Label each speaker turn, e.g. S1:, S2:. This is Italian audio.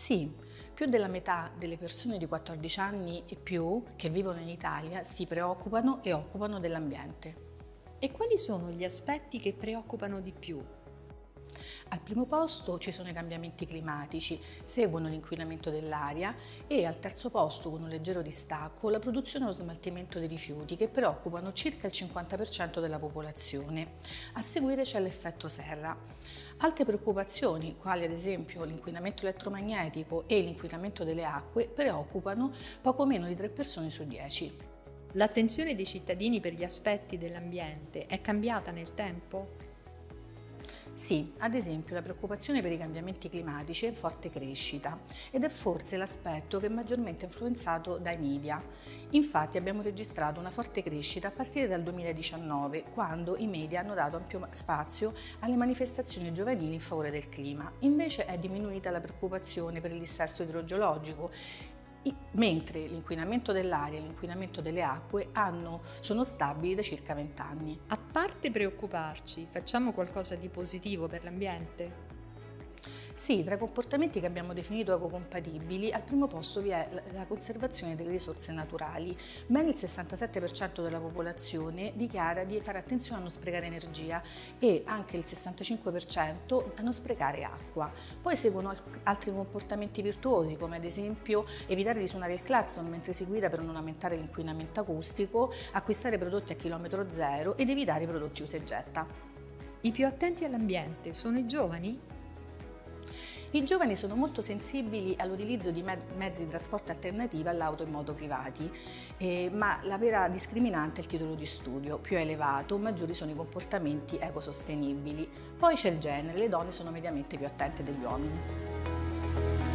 S1: Sì, più della metà delle persone di 14 anni e più che vivono in Italia si preoccupano e occupano dell'ambiente.
S2: E quali sono gli aspetti che preoccupano di più?
S1: Al primo posto ci sono i cambiamenti climatici, seguono l'inquinamento dell'aria e al terzo posto, con un leggero distacco, la produzione e lo smaltimento dei rifiuti che preoccupano circa il 50% della popolazione. A seguire c'è l'effetto serra. Altre preoccupazioni, quali ad esempio l'inquinamento elettromagnetico e l'inquinamento delle acque, preoccupano poco meno di 3 persone su 10.
S2: L'attenzione dei cittadini per gli aspetti dell'ambiente è cambiata nel tempo?
S1: Sì, ad esempio la preoccupazione per i cambiamenti climatici è in forte crescita ed è forse l'aspetto che è maggiormente influenzato dai media. Infatti abbiamo registrato una forte crescita a partire dal 2019, quando i media hanno dato ampio spazio alle manifestazioni giovanili in favore del clima. Invece è diminuita la preoccupazione per il dissesto idrogeologico, mentre l'inquinamento dell'aria e l'inquinamento delle acque sono stabili da circa 20 anni.
S2: A parte preoccuparci, facciamo qualcosa di positivo per l'ambiente?
S1: Sì, tra i comportamenti che abbiamo definito ecocompatibili, al primo posto vi è la conservazione delle risorse naturali. Ben il 67% della popolazione dichiara di fare attenzione a non sprecare energia e anche il 65% a non sprecare acqua. Poi seguono altri comportamenti virtuosi, come ad esempio evitare di suonare il clacson mentre si guida per non aumentare l'inquinamento acustico, acquistare prodotti a chilometro zero ed evitare i prodotti usa e getta.
S2: I più attenti all'ambiente sono i giovani?
S1: I giovani sono molto sensibili all'utilizzo di mezzi di trasporto alternativi all'auto e moto privati, ma la vera discriminante è il titolo di studio. Più è elevato, maggiori sono i comportamenti ecosostenibili. Poi c'è il genere, le donne sono mediamente più attente degli uomini.